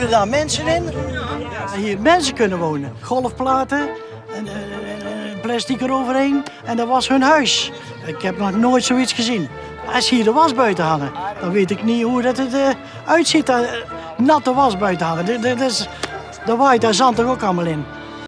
Woonden daar mensen in? Hier mensen kunnen wonen. Golfplaten, en plastic eroverheen en dat was hun huis. Ik heb nog nooit zoiets gezien. Als ze hier de was buiten hangen, dan weet ik niet hoe dat het uitziet. Natte was buiten hangen. Daar waait daar zand toch ook allemaal in.